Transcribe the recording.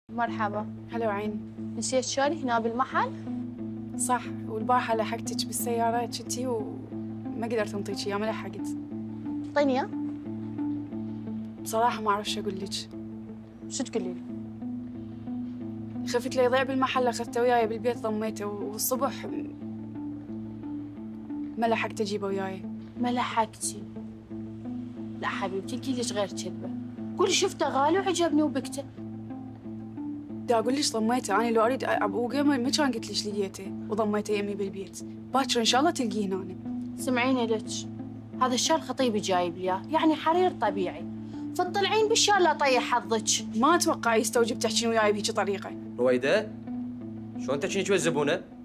مرحبا. هلا وعين. نسيت شالي هنا بالمحل؟ صح، والبارحة لحقتك بالسيارة كنتي وما قدرت انطيك اياه، ما لحقت. اعطيني اياه. بصراحة ما اعرف شو اقول لك. شو تقولي لي؟ خفت لا يضيع بالمحل، اخذته وياي بالبيت ضميته، والصبح ما لحقت اجيبه وياي. ما لحقتي؟ لا حبيبتي قوليش غير كذبه، قولي شفته غالي وعجبني وبكته. دا اقول لك ضميته، انا لو اريد ابوقه ما كان قلت لك لقيته وضميته يمي بالبيت، باكر ان شاء الله تلقيه هنا. سمعيني لك، هذا الشال خطيبي جايب لي اياه، يعني حرير طبيعي، فتطلعين بالشال لا طيح حظك. ما اتوقع يستوجب تحكين وياي بهيك طريقه. رويده، شلون تحكين ويا الزبونه؟